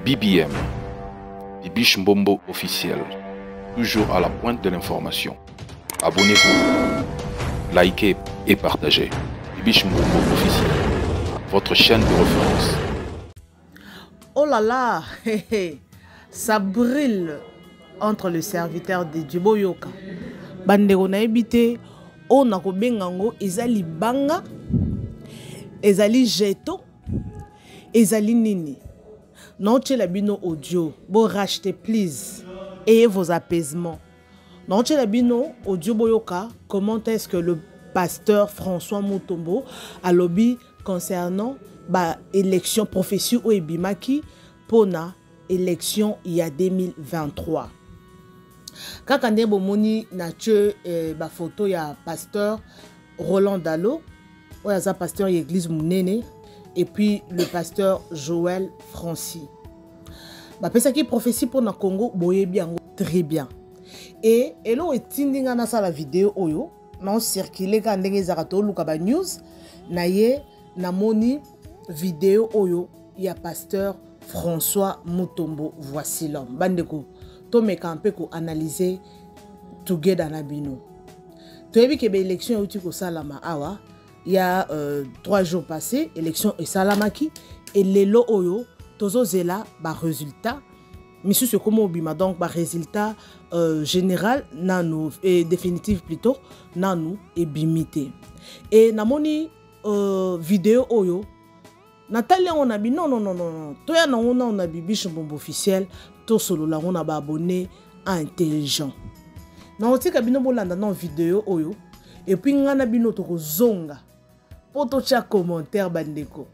BBM, Bibiche Mbombo officiel, toujours à la pointe de l'information. Abonnez-vous, likez et partagez. Bibiche Mbombo officiel, votre chaîne de référence. Oh là là, ça brille entre le serviteur de Djiboyoka. Bandeko na ebité, on a kobengango ezali banga, ezali jeto, ezali nini. Non la bino audio, bon rachetez please, ayez vos apaisements. Non la bino audio boyoka, comment est-ce que le pasteur François Mutombo a lobby concernant élection profession ou ebimaki pour na élection il y a 2023. Quand on est bomoni na ba photo ya pasteur Roland Dalo, ou ya pasteur l'église Mounene, et puis le pasteur Joël Francis. Ba pesa ki prophétie pour na Congo boye bien très bien. Et là etindinga na la vidéo oyo non circuler quand ndenge zarato luka ba news na ye na moni vidéo oyo ya pasteur François Mutombo. Voici l'homme. Bandeko to me campé ko analyser together na bino. To yebi ke be élection uti ko salama awa il y a 3 jours passés élection et salamaki et lelo oyo tozo zela ba résultat monsieur ce comment obima donc ba résultat général nanu et définitif plutôt nanu et bimité et namoni vidéo oyo Nathalie on a dit non toi on a Bibiche Mbombo officiel to solo la on a abonné intelligent na otika bino bolanda na vidéo oyo et puis ngana bino to zonga poto cha commentaire bandeko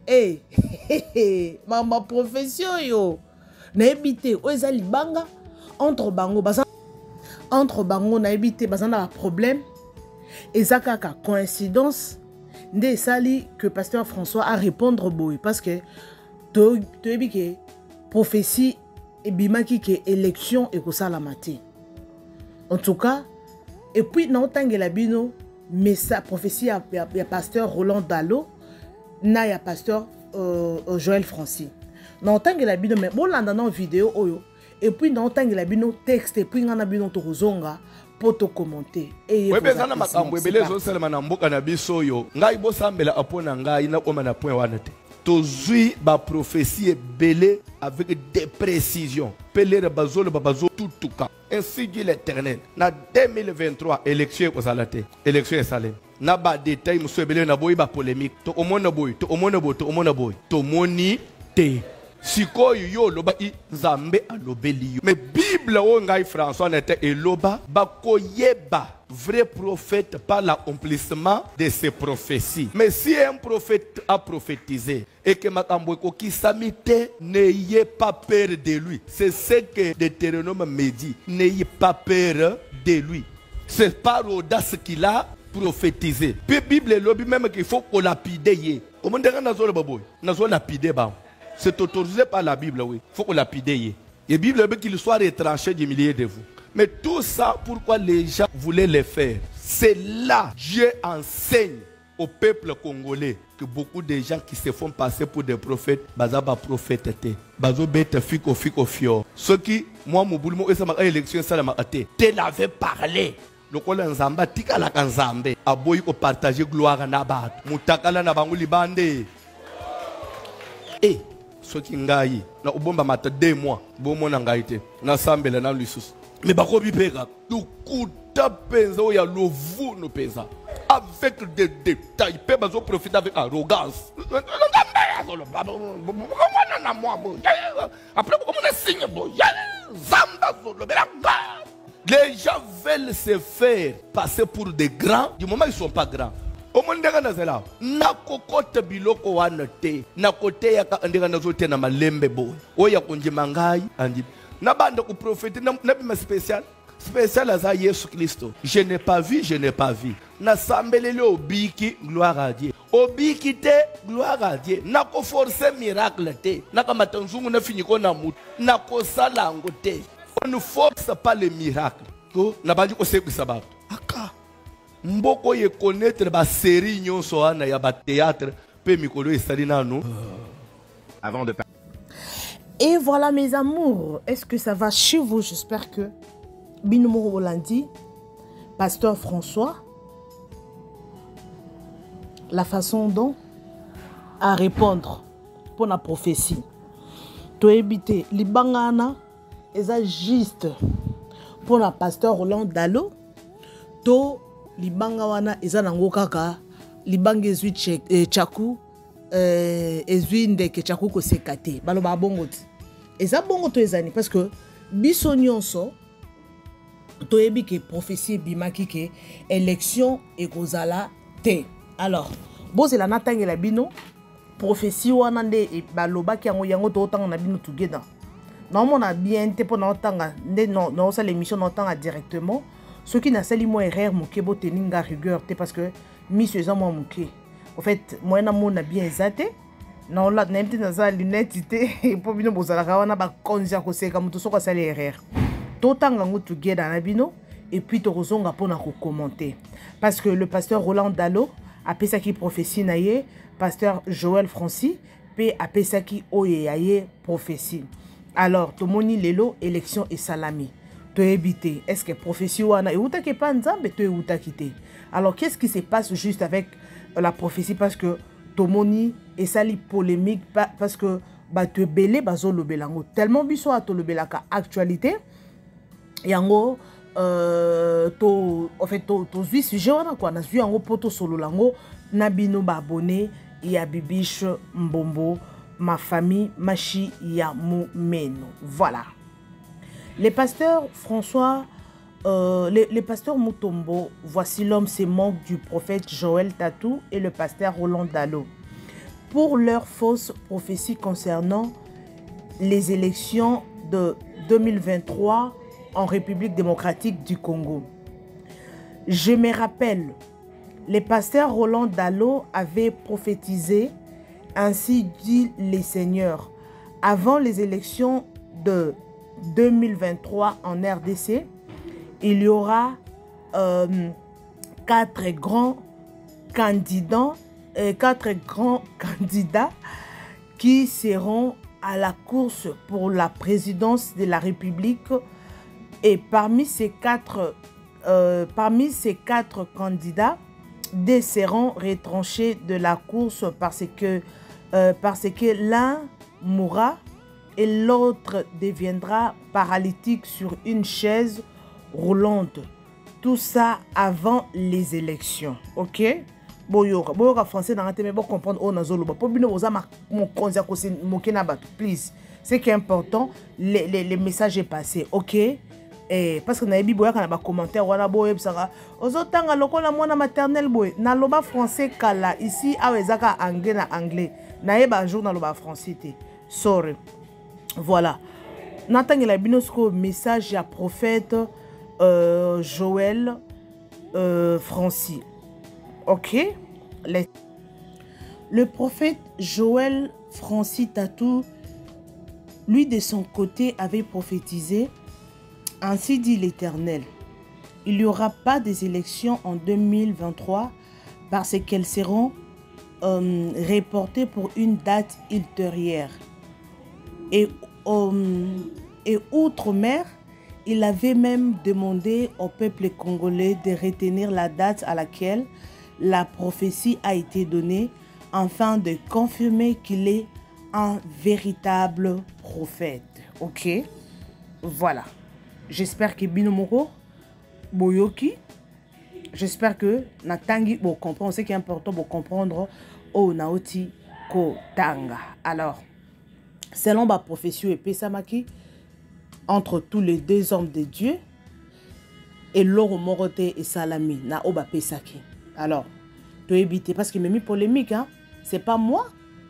mama profession yo na ebité o ezali banga entre bango na ebité bazana problème ezaka ka coïncidence nde sali que pasteur François a répondre boy parce que to ebike prophétie et bimaki que élection et ko salamati en tout cas et puis na otangela bino mais sa prophétie ya pasteur Roland Dalo na ya pasteur Joël Francis na otangela bino mais bolanda na vidéo oyo et puis na otangela bino texte et puis ngana bino to kozonga pour te commenter et oui bezana makambo ebele zo selema na mboka na biso yo ngai bo sambela apona ngai na koma na point wana te tozui ba prophétie ebele avec des précisions pelere bazolo babazo tutuka ainsi dit l'Éternel na 2023 élection ko salate élection esalem na ba détail muso ebele na boyi ba polémique to omona boy to omona boy to moni te sikoyo yo loba i nzambe alobeli yo mais bible o ngai François n'était eloba bakoyeba vrai prophète par l'accomplissement de ses prophéties. Mais si un prophète a prophétisé et que makambo kokisamite, n'ayez pas peur de lui. C'est ce que Deutéronome me dit. N'ayez pas peur de lui. C'est par audace qu'il a prophétisé. Puis la Bible lobby même qu'il faut qu'on lapide. Comment dire nazo lapide ba. C'est autorisé par la Bible, oui. Il faut qu'on lapide. Et la Bible veut qu'il soit retranché du milieu de vous. Mais tout ça, pourquoi les gens voulaient le faire? C'est là, Dieu enseigne au peuple congolais que beaucoup de gens qui se font passer pour des prophètes, bazaba prophète te, bazo bête fiko fio. Ceux qui, moi, mon boulot, et ça m'a élection, ça m'a été. Tu l'avais parlé. Le kolo nzamba tika la kanzambe. Aboyi ko partager gloire na bat. Mutakala na bangu libande. Eh, ceux qui ngai na ubomba mata 2 mois, bon mon ngaite. Na sambela na lusus. Mais bakobi pega tukuta penza ya lovu no penza avec des détails pe bazo profiter avec arrogance après comment on signe les gens veulent se faire passer pour des grands du moment ils sont pas grands au monde na zela na kokota biloko wana te na kote ya ka ndega nazo te na malembe boy oya kunjima ngai andi na bande ko prophète na bima spécial à Jésus Christ. Je n'ai pas vu. Na sambelele obiki gloire à Dieu. Obiki te gloire à Dieu. Na ko forcer miracle te. Na ka matanzungu na finiko na mutu. Na ko sala ngo te. On ne force pas les miracles. Ko na bandi ko sekisa ba. Aka. Mboko ye connaître ba série nyonso ana ya ba théâtre pe mikolo esali nanu. Avant de Et voilà mes amours, est-ce que ça va chez vous? J'espère que Binomoro Bolandi, Pasteur François, la façon dont à répondre pour la prophétie. To éviter les bangana, et ça juste pour la Pasteur Roland Dalo, to les bangawana, et ça nango kaka, les bangezui tchakou, ezui ndeke tchakou ko sekate, balo ba bongoti. Et ça bongo to ezani parce que biso nyonso to ebi ke prophétie bimaki ke élection et kozala te. Alors, boze la natangi la bino prophétie wana nde e baloba ki yango to tanga na bino together. Non on a bien te pona tanga nde non ça l'émission non tanga directement. Ce qui n'a sali moi erreur mo ke bo teninga rigueur te parce que monsieur za moi moké. En fait, moi na mon a bien exaté. Non, là, n'importe dans sa lunette, et pour bino bozala kawana ba konzia ko seka mutu soko sali erreur. Totanga ngo together na bino et puis to rozonga pona ko commenter. Parce que le pasteur Roland Dalo a pesaki prophétie naie, pasteur Joël Francis pe a pesaki oyeyaye prophétie. Alors, to moni lelo élection et salami. To éviter est-ce que prophétie wana e utake pa nzambe to e utakite. Alors, qu'est-ce qui se passe juste avec la prophétie parce que Tomoni et sali polémique parce que ba te belé bazo lobelango tellement biso a to lobelaka actualité yango to en fait to zui sujet wana quoi na zui yango poto solo lango na bino ba abonné ya Bibiche Mbombo ma famille machi ya mumeno. Voilà. Les pasteurs François les pasteurs Mutombo, voici l'homme se moque du prophète Joël Tatou et le pasteur Roland Dalo pour leurs fausses prophéties concernant les élections de 2023 en République démocratique du Congo. Je me rappelle, les pasteurs Roland Dalo avaient prophétisé, ainsi dit les seigneurs, avant les élections de 2023 en RDC, il y aura 4 grands candidats qui seront à la course pour la présidence de la République. Et parmi ces quatre candidats, deux seront retranchés de la course parce que l'un mourra et l'autre deviendra paralytique sur une chaise roulante. Tout ça avant les élections. Ok? Boyoka français dans la télé, mais comprendre on a zolo. Pour bien vous avoir mon conseil please. C'est qui est important. Les messages est passé. Ok? Et parce que na ebi boya kana ba commentaire wana boye bisaka. Ozotanga lokola mwana maternel boye. Na loba français kala ici awezaka anglais na anglais. Na yeba jour na loba français te. Sorry. Voilà. Natangela binosko message ya prophète Joël Francis. Ok? Le prophète Joël Francis Tatou, lui de son côté, avait prophétisé, ainsi dit l'Éternel, il n'y aura pas des élections en 2023 parce qu'elles seront reportées pour une date ultérieure. Et outre-mer, il avait même demandé au peuple congolais de retenir la date à laquelle la prophétie a été donnée afin de confirmer qu'il est un véritable prophète. Ok? Voilà. J'espère que Binomoro, Boyoki, j'espère que Natangi, bon, comprendre ce qui est important pour comprendre au Naoti Kotanga. Alors, selon ma prophétie et Pesamaki, entre tous les deux hommes de Dieu, et Loro Morote et Salami, na Oba Pesaki. Alors, tu éviter, parce qu'il m'a mis polémique, hein? C'est pas moi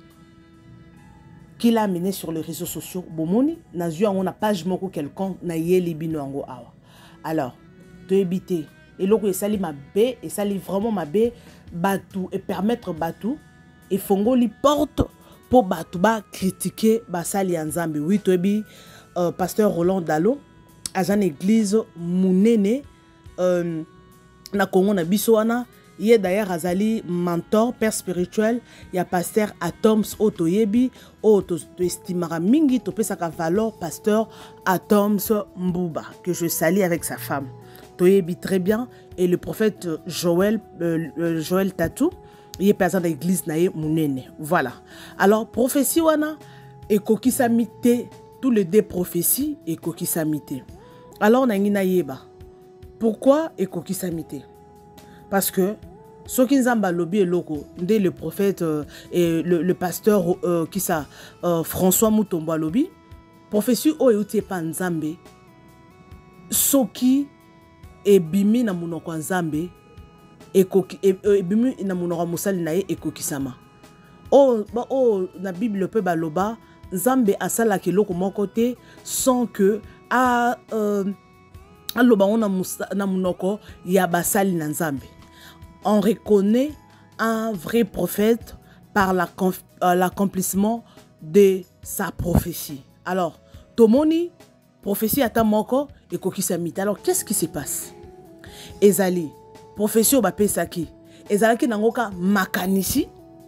qui l'a amené sur les réseaux sociaux. Bomoni, na eu une page moko quelconque, na yeli bino ango awa. Alors, tu éviter. Et loko et sali ma bé, et sali vraiment ma bé, batou, et permettre batou, et fongo li porte pour batou ba critiquer ba sali anzambi. Oui, tu ébi, pasteur Roland Dalo, à une église mounene, na Congo na bisoana, Il est d'ailleurs azali mentor, père spirituel. Il y a pasteur Atoms Otoyebi, Estimara Mingi, Topesaka valeur, pasteur Atoms Mbouba, que je salue avec sa femme. Toyebi très bien. Et le prophète Joël Tatou, il est présent dans l'église Naye Mounene. Voilà. Alors, prophétie wana, et kokisamite, tous les deux prophéties, et kokisamite. Alors, on a une naïeba. Pourquoi et kokisamite? Parce que ce qui nzamba lobby et loko, dès le prophète et le pasteur qui ça François Mutombo lobby, prophétie o eutie pa nzambe, soki e bimi na munoko nzambe e bimi na munoko musali na ye ekokisama. O na Bible pe baloba nzambe asala ke loko moko te sans que aloba na munoko ya basali na nzambe. On reconnaît un vrai prophète par l'accomplissement de sa prophétie. Alors, Tomoni, prophétie à Tamoko et Kokisamite. Alors, qu'est-ce qui se passe? Ezali, prophétie au Bapesaki. Ezalaki nangoka makanisi.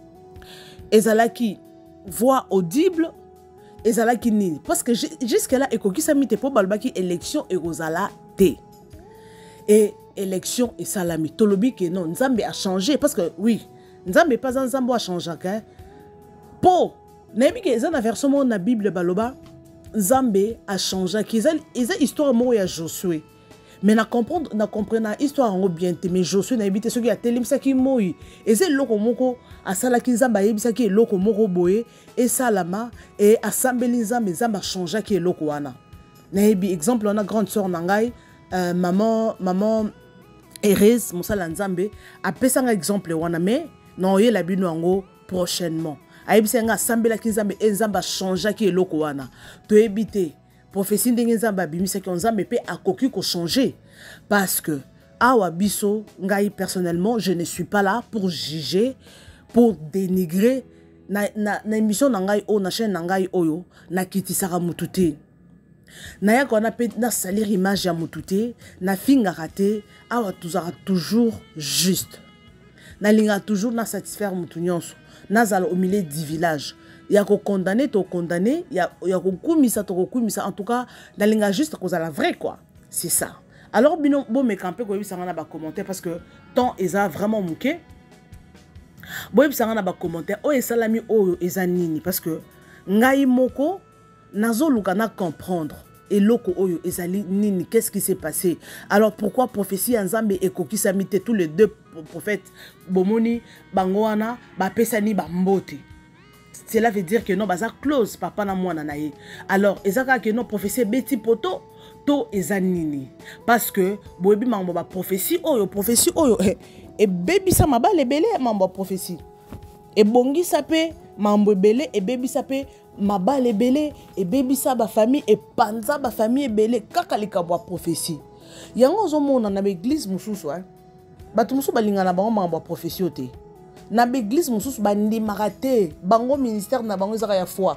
Ezalaki voix audible. Ezalaki nini. Parce que jusque-là, Kokisamite pour Balbaki élection et Rosala T. Et élection et salami. Tolobi que non, Nzambe a changé. Parce que oui, Nzambe pas un Nzambe a changé. Po, n'aimez que ça na version dans la Bible baloba, Nzambe a changé. Qu'ils ont histoire moi ya Josué. Mais na comprendre histoire en bien mais Josué na habité ce qui a télém ça qui moi. Et c'est loko moko a sala ki Nzambe a ça qui est loko moko boye et salama et assemblée Nzambe Nzambe a changé qui est loko wana. Na exemple on a grande sœur nangai maman Erez Moussala Nzambe a pris un exemple wana mais non y la bino ango prochainement. Aïbsenga sambela kinzambe enzamba changer qui est loko wana. To éviter prophétie ndenge nzamba bimisa ki nzambe pe akoki ko changer parce que awa biso ngai personnellement je ne suis pas là pour juger pour dénigrer na émission nangai o na chaîne nangai oyo na kitisaka mututé. Naya kona pe na salir image ya mututé na finga raté awa tuzara toujours juste. Na linga toujours na satisfaire mutunyonso. Nazal au milieu du village. Il y a qu'on condamné, to condamné, il y a qu'on kumisa, to kumisa. En tout cas, na linga juste cause à la vraie quoi. C'est ça. Alors bino bon me camper ko ça na ba commentaire parce que tant eza vraiment mouké. Bon ça na ba commentaire o esalami o ezanini parce que ngai moko nazo luka na comprendre. Et loko oyo ezali nini, qu'est-ce qui s'est passé? Alors pourquoi prophétie Nzambe et Kokisamite tous les deux prophètes bomoni bangoana ba pesani ba mbote? Cela veut dire que non baza close papa na mwana na ye. Alors ezaka que non prophétie beti poto to ezanini parce que boyebi mambo ba prophétie oyo e bebi sa mabale belé mambo prophétie e bongi sape mambo belé e bebi sape mabale belé et baby sa ba famille et panza ba famille belé kaka likabwa prophétie yango zo mona na église mususu batu mususu balinga na bango mamba prophétie te na église mususu bandimaka te bango ministère na bango ezaka ya foi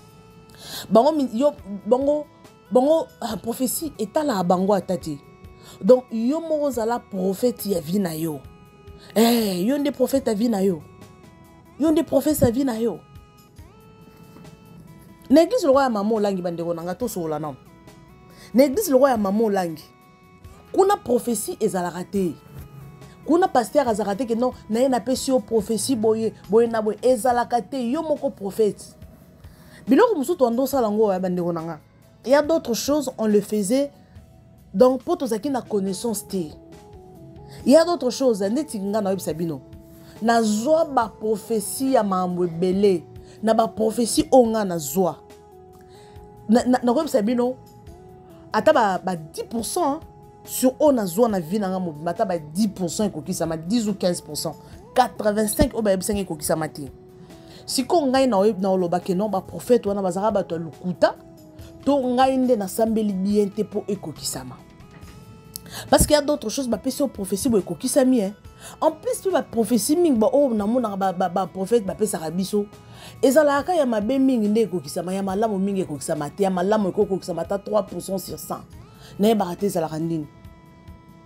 bango prophétie etala bango atati donc yo moko zala prophète ya vie na yo yo nde prophète ya vie na yo nde prophète ya vie na yo. L'église le roi ya maman langi bandeko nanga to sola non. L'église le roi ya maman langi. Kuna prophétie ezalaka te. Kuna pasteur azalaka te que non na ye na pesi yo prophétie boye na boye ezalaka te yo moko prophète. Biloko musu to ndo sala ngo ya bandeko nanga. Il y a d'autres choses on le faisait donc pour tous qui na connaissance te. Il y a d'autres choses neti nga na yebisa bino. Na zwa ba prophétie ya mambo belé. Na ba prophétie onga na zwa na comme sabino ata ba 10% sur on zwa na vie na nga mobima ata ba 10% kokisa ma 10 ou 15% 85 o ba yebisanga kokisa mati siko ngai na oloba ke non ba prophète wana bazaka ba to lukuta to ngai nde na sambeli bien te po ekokisama parce qu'il y a d'autres choses ba pesi prophétie bo ekokisami en plus tu ba prophétie ming ba o na mona ba prophète ba pesa rabiso ezalaka ya mabe mingi nde ekokisama ya malamu mingi ekokisama te ya malamu ekokisama ta 3% sur 100 na ye barate ezalaka nini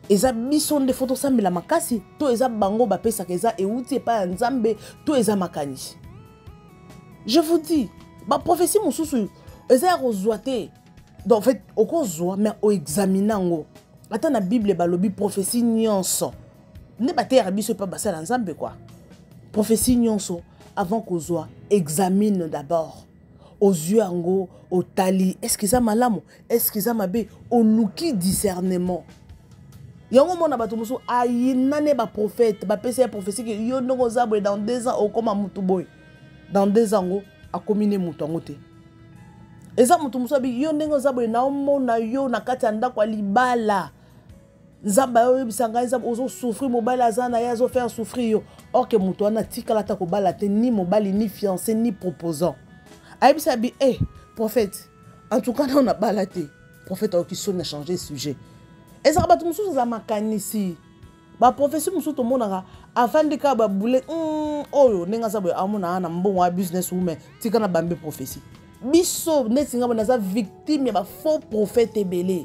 eza biso nde foto sambela makasi to eza bango bapesaka eza euti epai ya nzambe to eza makanisi. Je vous dis, ba prophétie mosusu eza ya kozwa te. Donc en fait okozwa mais oexamine ngo. Ata na Bible balobi prophétie nyonso ne batera biso pa basala nzambe quoi. Prophétie nyonso avant kozwa examine d'abord. Aux yeux ngo au tali est-ce que ça malamu est-ce que ça mabe au luki discernement. Yango mona bato musu ayinane ba prophète ba pesa prophétie que yo ndongo zabwe dans 2 ans au koma mutu boy. Dans 2 ans ngo akomine mutu ngote. Eza mutu musu abi yo ndongo zabwe na omona yo na kati anda kwa libala. Nzamba yo bisanga nzamba ozo souffrir mobile azana ya zo faire souffrir yo. Or que mutu ana tikala ta ko bala te ni mobile ni fiancé ni proposant. Aïbisa bi prophète en tout cas on a balaté prophète qui sonne a changé sujet. Et ça bato mususu za makanisi ba prophétie mususu to monaka avant de ka ba boule oyo nenga za boy amona na mbongo wa business woman tika na bambe prophétie biso netinga bona za victime ya ba faux prophète ebele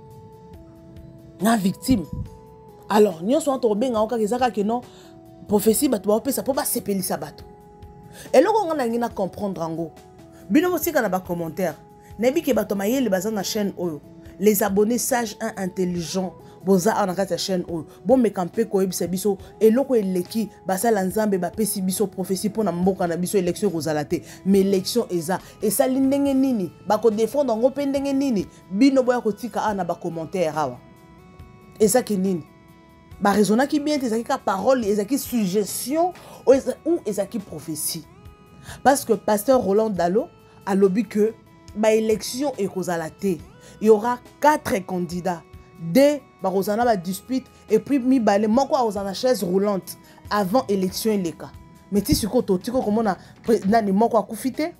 na victime. Alors nyonso to benga oka kezaka ke non prophétie bato ba pesa po ba sepelisa bato et loko ngana ngina comprendre ngo bino mosika na ba commentaire nebi ke bato mayele baza na chaîne oyo les abonnés sages et intelligents boza en akata chaîne oyo bon me campé ko ebisa biso eloko eleki basala nzambe ba pesi biso prophétie pona mboka na biso élection kozala te mais élection eza et ça lindenge nini ba ko défendre ngo pendenge nini bino boya ko tika ana ba commentaire awa et ça ki nini ba raisonna ki bien ezaki ka parole ezaki suggestion ou ezaki prophétie parce que pasteur Roland Dalo a lobby que ba élection et kozala te. Il y aura 4 candidats. 2 barozana ba dispute et puis mi balé moko ozana chaise roulante avant élection eleka. Mais ti siko to tiko comme na nani moko akufite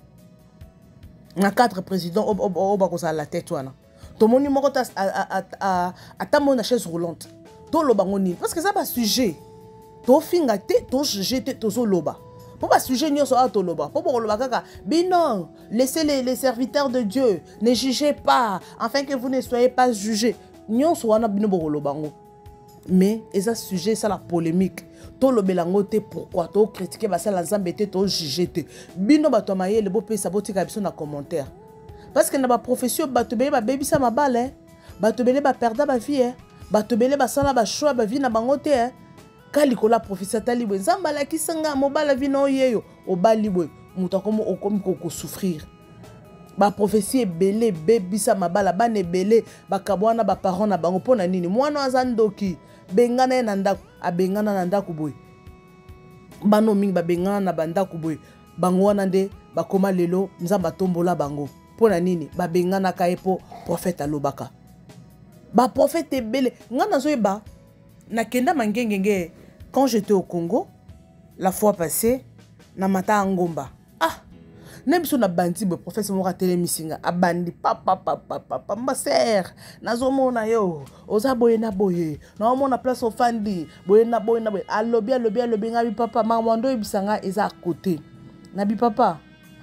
na 4 présidents au bakozala la tête wana. To moni moko ta ata mona chaise roulante. To loba ngoni parce que ça ba sujet. To finga te to juger te to zo loba. Pour pas sujet nyonso a to loba. Pour loba kaka non, laissez les serviteurs de Dieu, ne jugez pas afin que vous ne soyez pas jugés. Nyonso wana bino bo loba ngo. Mais eza sujet ça la polémique. To lobelango te pourquoi to critiquer ba ça l'ensemble te to juger te. Bino ba to maye le bo pe sa botika biso na commentaire. Parce que na ba profession ba to be ba baby sa mabale, ba to bele ba perdre ba vie, ba to bele ba sala ba choix ba vie na bango te. Kalikola professeur talibwe nzamba la kisanga mobala vino yeyo obalibwe mutakomo okomi ko souffrir ba prophétie belé bebisa mabala bane belé bakabwana ba parents na bango pona nini mwana azandoki bengana na ndako abengana na ndako boy bano mingi ba bengana na bandako boy bango wana nde bakoma lelo nzamba tombola bango pona nini ba bengana kaepo prophète alobaka ba prophète belé ngana zoeba na kenda mangengenge quand j'étais au Congo la fois passée na mata ngomba nebiso na bandi be professeur mo ratele misinga abandi papa ma sœur nazomona yo oza boye na boye na omona place ofandi boye na boye alobi ngabi papa mamando ebisanga eza à côté nabi papa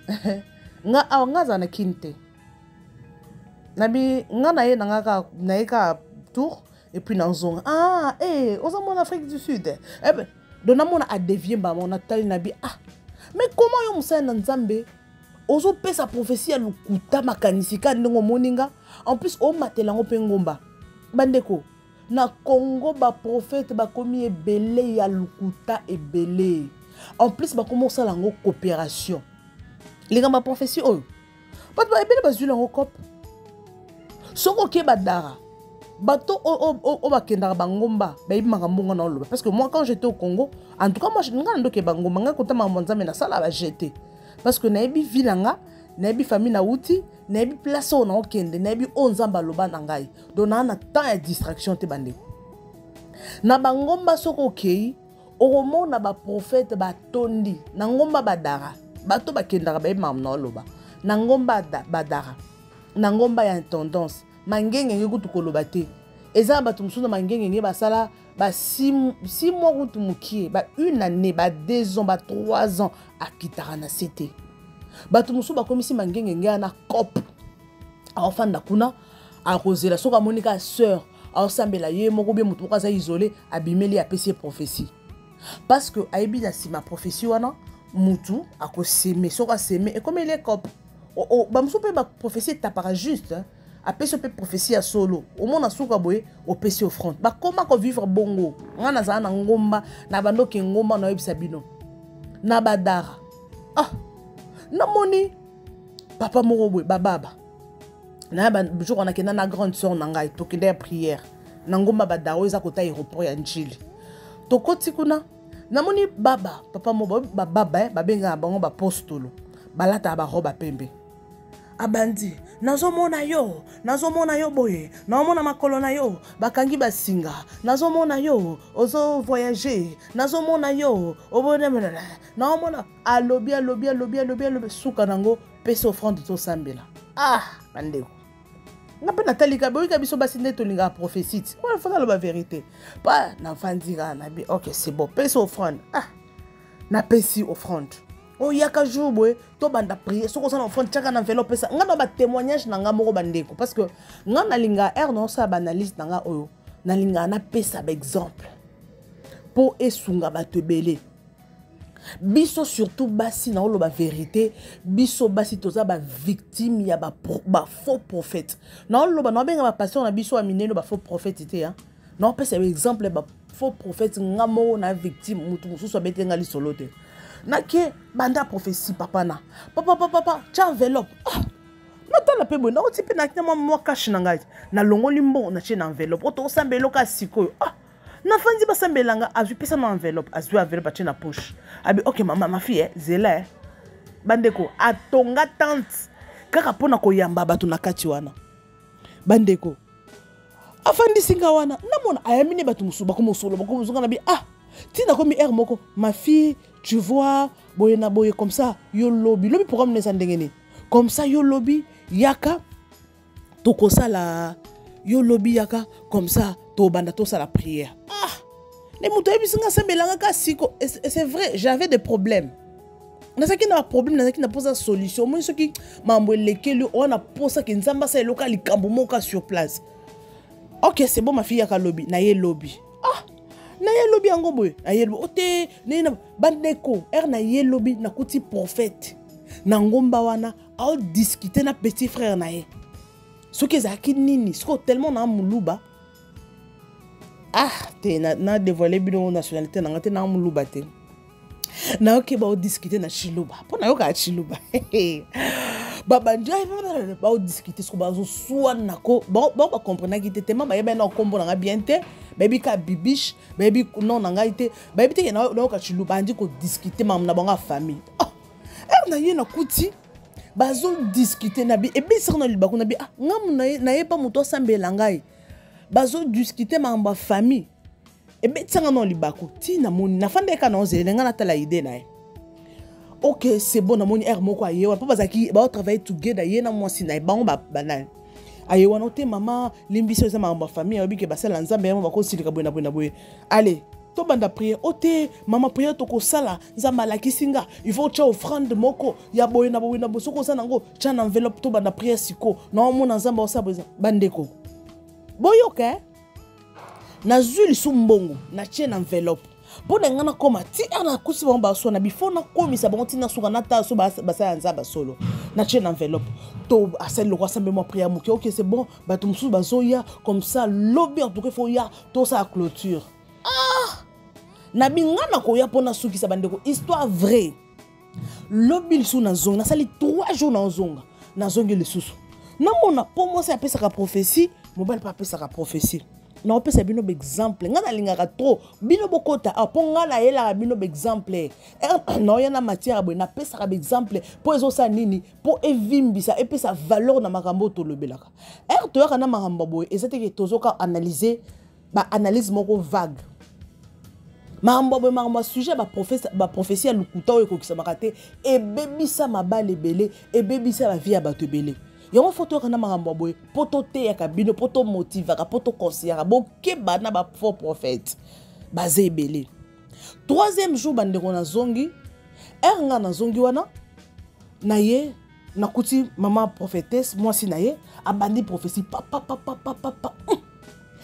nga za na kinte nabi nga na ye na eka tour et puis dans zone oza mon Afrique du Sud ben dona mona a dévier ba mona tali nabi mais comment yo musa na nzambe ozo pesa prophétie ya lukuta makanisika ndongo moninga en plus o matelango pe ngomba bandeko na Congo ba prophète ba komi ebele ya lukuta ebele en plus ba commencer lango coopération les gars ba prophétie oyo ba ebele ba zula ngo cop soko ke badara bato o bakendaka bangomba bayibi makambo na oloba parce que moi quand j'étais au Congo en tout cas moi nga ndoke bangomba nga kota mamonzame na sala ba jeter parce que nayebi vilanga nayebi famille na uti nayebi place on na okende nayebi onzamba loba na ngai donc na temps ya distraction te bande na bangomba soko okei omona ba prophète batondi na ngomba badara bato bakendaka bayebi makambo na oloba na ngomba badara na ngomba ya tendance mangenge kutu koloba te eza bato mususu mangenge basala ba 6 mois kutu mukie ba 1 année ba 2 ans ba 3 ans akitara na cité bato mususu bakomisi mangenge na cop enfanda kuna a rosela soka monika sœur aosambela ye moko be mutu kaza isolé abimeli apesi prophétie parce que aibi na sima prophétie wana mutu akoseme soka seme et comme il est cop ba musu pe ba prophétie tapara juste apesi pe prophétie ya solo au monde asuka boye opesi offrande ba comment ko vivre bongo ngana za na ngomba na bandoki ngomba na yebisa bino na badara na moni papa moko boye bababa na ba jour on a kena na grande sœur na ngai to kende prière na ngomba badara oza kota aéroport ya Njili to koti kuna na moni baba papa moko bababa babenga bango ba postolo balata ba roba pembe abandi nazomona yo boye naomona makolo na yo bakangi basinga nazomona yo ozo voyager nazomona yo obone naomona alobi suka nango pesa offrande to sambela bandeko ngape natalika boyika biso basinde tolinga prophétie on fa la vérité pas na fandira na bi OK c'est bon pesa offrande na pesi offrande o yaka jour boy to banda prier soko sana offrande chaka na enveloppe ça ngana ba témoignage na nga moko bandeko parce que ngana linga non ça banaliste na nga oyo na linga na pesa ba exemple pour esunga ba tebele biso surtout basi na olo ba vérité biso basi toza ba victime ya ba faux prophète na olo ba no benga ba pasteur na biso amineno ba faux prophète ite ya na pesa exemple ba faux prophète ngamo na victime mutu mususu abetenga lisolo te Nake banda prophétie papa na papa cha enveloppe natala pe bo na otipe na kina mwa cash na ngai na longo limbo na che na enveloppe oto sambelo ka sikoyo na fandi basambelanga azu pesa na enveloppe azu enveloppe che na poche abi OK maman ma fille zela bandeko atonga tante kaka pona ko yamba batu na kati wana bandeko afandi singa wana namona ayamine batu musuba ko musolo ko muzunga na bi tina komi moko ma fille tu vois boye na boye comme ça yo lobby pourquoi me ndengene comme ça yo lobby yaka toko sala yo lobby yaka comme ça to banda to sala prière les muto ebisinga sembelanga ka siko c'est vrai j'avais des problèmes nasaki na problème nasaki na posa solution moi soki mambo lekeli on a posa ki nzamba sa local likambo moka sur place OK c'est bon ma fille yaka lobby na ye lobby na ye lobby yango boy na ye ote na bandeko na ye lobby na kuti prophète na ngomba wana a discuter na petit frère na ye soki ezaki nini siko tellement na muluba te na dévoiler bino nationalité na ngate na muluba te na OK ba discuter na Chiluba pona yo ka Chiluba baba ndia ba discuter siko ba zo suana ko ba comprendre ki te ma ba yeba na kombo na bien te baby ka bibiche baby non na ngai te baby te na ka Chiluba andi ko discuter mam na banga famille na ye na kuti bazo discuter na bi ebe sir na libako na bi ngam na ye pa muto sambela ngai bazo discuter mamba famille ebe tsanga no libako ti na moni na fande ka na ozele nga na tala idée na ye OK c'est bon na moni moko aye wa pa bazaki ba travailler together ye na mwasi na bango ba banal aye wana te mama limbiso za mamba famille obi ke basala nzambe mo bako silika boye na boye allez to banda prier ote mama prier to ko sala nzamba la kisinga il faut cha offrande moko ya boye na bo soko sana ngo cha na enveloppe to banda prier siko na mo na nzamba osa bandeko boyoka na zuli sumbongo na tie na enveloppe pona ngana koma ti ana kusi ba so na before na komisa ba tina suka na ta so ba sa nzamba solo na tie na enveloppe to asel le roi semble moi prier mo OK c'est bon ba to musu ba zoya comme ça lobby en tout cas faut ya to sa clôture na bingana ko ya pona suki sa bandeko histoire vraie lobby su na zonga na sali 3 jours na zonga na zonga le susu na mona pour moi ça pesa ka prophétie mobile pas pesa ka prophétie na pesa bino exemple ngana lingaka trop bino bokota ponga na yela bino exemple na yana matière boy na pesa ka exemple pour ezo sa nini pour evimbisa et pesa valeur na makambo to lobelaka to yaka na makambo boy ezate ke tozoka analyser ba analyse moko vague makambo sujet ba prophétie lukuta oyo ko kisama kate e bebisa mabale belé e bebisa la vie ya bato belé yango photo kana makambo boy poto te ya kabino poto motivaka poto conseillera bo keba na ba faux prophète basé belé troisième jour bandeko na zongi nga na zongi wana na ye na kuti mama prophétesse moi si na ye abandi prophétie papa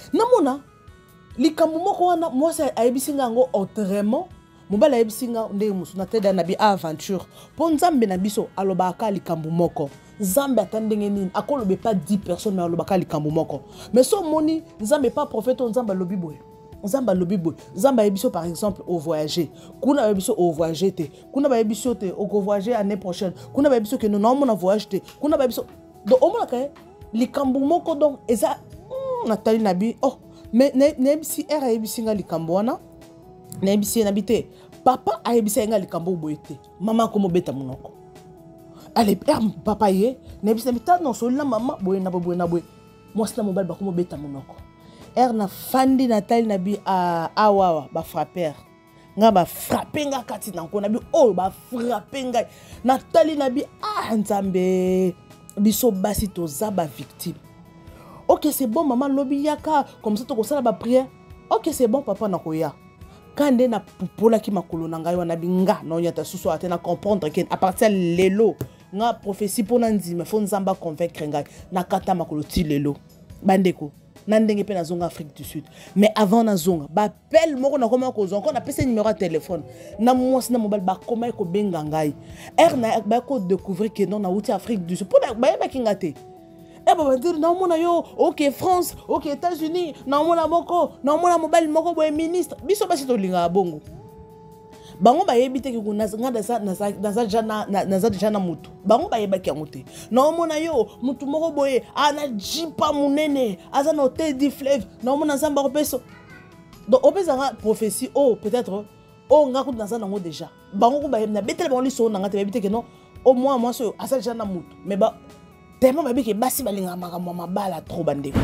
namona likambo moko wana mwasi ayebisinga yango autrement mobali ayebisinga ndenge mosusu na teda na bi aventure mpo nzambe na biso alobaka likambo moko nzambe ata ndenge nini akolobe pas 10 personnes mais alobaka likambo moko mais so moni nzambe pas prophète nzambe alobi boye nzambe alobi boye nzambe ayebiso par exemple au voyager kuna ayebiso au voyager te kuna bayebiso te au voyager année prochaine kuna bayebiso ke non mona voyage te kuna bayebiso donc omona ka likambo moko donc eza natali nabi oh mais nebisi era yebisinga likambo wana nebisi na bité papa ayebisinga likambo boye te mama ko mobeta monoko allez papa ye nebisi na bita non so la mama boye na boye moi c'est mobile ba ko mobeta monoko na fandi natali na bi awawa ba frapper nga ba frapper nga kati na ko na bi oh ba frapper nga natali na bi nzambe biso basi toza ba victime. Ok, c'est bon, maman, lobi yaka, comme ça, tu as la prière. Ok, c'est bon, papa, na koya. Quand on a poupola qui m'a colonné, on a binga, non, y a ta sous à comprendre qu'à partir de l'élo, na prophétie pour nanzi, mais faut nzamba convaincre nga, na kata ma koloti l'élo. Bandeko, nandenge pe na zonga Afrique du Sud. Mais avant na zonga, ba appelle moko na koma ko zonga, on a pese numéro de téléphone. Na moi na mobile ba koma ko benga ngai. Na ba ko découvrir que non na outi Afrique du Sud. Pour ba ba kingate. Eh ben dire non mona yo OK France OK États-Unis non mona moko non mona mobile moko boy ministre biso basi to linga bongo bango ba yebite ke kuna naza jana mutu bango ba yebaki yango te non mona yo mutu moko boye ana jipa munene aza na hôtel du fleuve non mona zamba repeso donc opesa prophétie oh peut-être oh nga ko naza nango déjà bango ko ba yebna betele bango liso na ngate yebite ke non au moins moi so aza jana mutu mais ba tellement babi ke basi balinga makambo mabala trop bandeko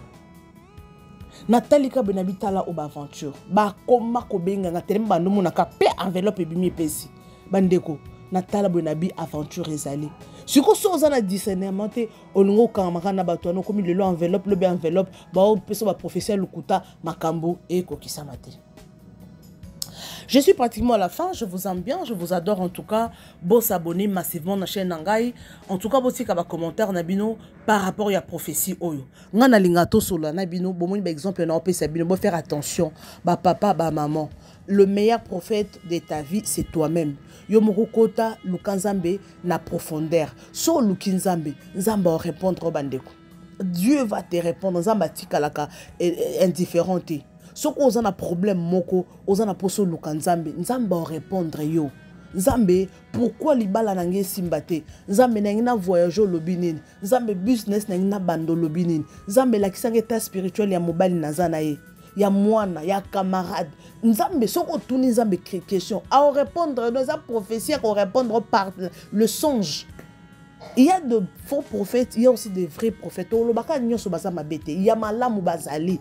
Nathalie Kabena bitala au aventure ba koma ko benga nga tellement bandu munaka pe enveloppe bimi pesi bandeko Nathalie Bonabi aventure ezali siko soza na discernement te olingo kamaka na bato no komi lelo enveloppe lobe enveloppe ba o peso ba professeur lukuta makambo e kokisa mate. Je suis pratiquement à la fin, je vous aime bien, je vous adore en tout cas. Bon s'abonner massivement à la chaîne Nangai. En tout cas, bon si kaba commentaire nabino par rapport à la prophétie oyo. Ngana lingato solo nabino, bon mon exemple na opé sabino, bon faire attention, ba papa, ba maman. Le meilleur prophète de ta vie, c'est toi-même. Yo mokota lukanzambe na profondeur. So lukinzambe, nzamba répondre au bandeko. Dieu va te répondre, nzamba tikalaka indifférente. Si vous avez un problème, vous avez un poso lukanzambe, nzamba répondre yo. Nzambe, pourquoi libala nange simbate? Nzambe na voyage lobinin. Nzambe business na bando lobinin. Nzambe la kisanga état spirituel ya mobile nazana ye. Ya mwana, ya camarade. Nzambe, si vous avez nzambe question, à répondre, nous avons prophétie à répondre par le songe. Il y a de faux prophètes, il y a aussi de vrais prophètes. Il y a malamu bazali.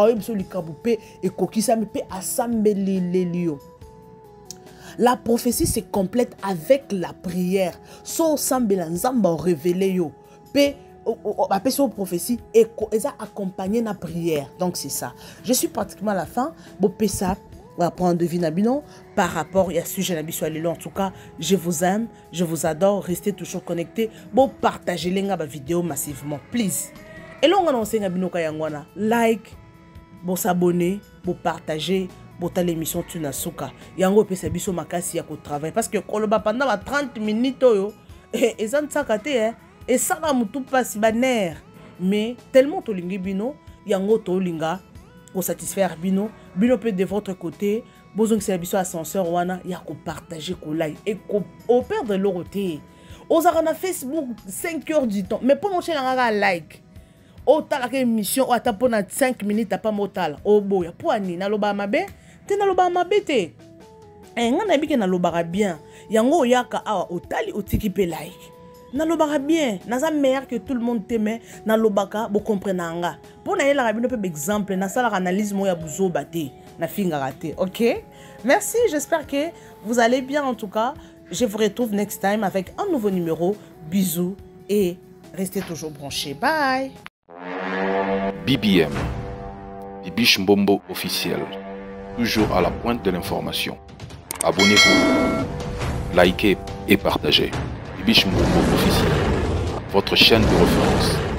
La prophétie se complète avec la prière. So sambela nzamba révélé yo. Pe la prophétie est accompagnée de la prière. Donc c'est ça. Je suis pratiquement à la fin. Bon ça. On va prendre de Vinabino par rapport à ce sujet Nabiswalilo. En tout cas, je vous aime, je vous adore. Restez toujours connectés. Bon, partagez les vidéos massivement, please. Et là, on a annoncé Nabino Kayangwana. Like, bon s'abonner, bon partager, bon ta l'émission Tunasuka. Yango pe sabiso makasi ya ko travail parce que koloba pendant 30 minutes et ça ne s'akate et ça va mutu pas baner. Mais tellement to lingi bino, yango to linga pour satisfaire bino peut de votre côté besoin que c'est l'habitude ascenseur wana ya ko partager ko like et au perdre l'oroté aux arana Facebook 5 heures du temps mais pour mon chaîne nga like au tala ke émission ata pona 5 minutes pas motala au boya pour ani na loba mabe te na loba mabe te nga na bike na loba bien yango yaka awa otali otiki pe like na lobaka bien, naza meilleur que tout le monde t'aime, na lobaka bo comprenanga. Pour na yela rabino pe exemple, na sala analyse moya buzo bate, na finga raté. OK? Merci, j'espère que vous allez bien en tout cas. Je vous retrouve next time avec un nouveau numéro. Bisous et restez toujours branchés. Bye. BBM, Bibiche Mbombo officiel. Toujours à la pointe de l'information. Abonnez-vous, likez et partagez. Bibiche Mbombo officiel. Votre chaîne de référence